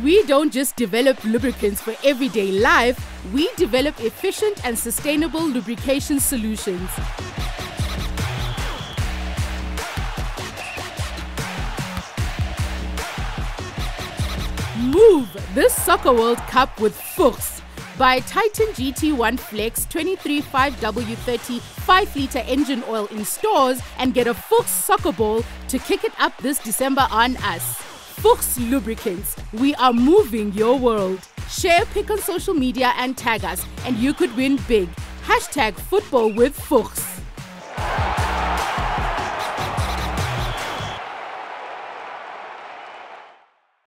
We don't just develop lubricants for everyday life, we develop efficient and sustainable lubrication solutions. Move this Soccer World Cup with FUCHS. Buy Titan GT1 Flex 235W30 5-litre engine oil in stores and get a FUCHS soccer ball to kick it up this December on us. FUCHS Lubricants. We are moving your world. Share, pick on social media and tag us and you could win big. #football with FUCHS.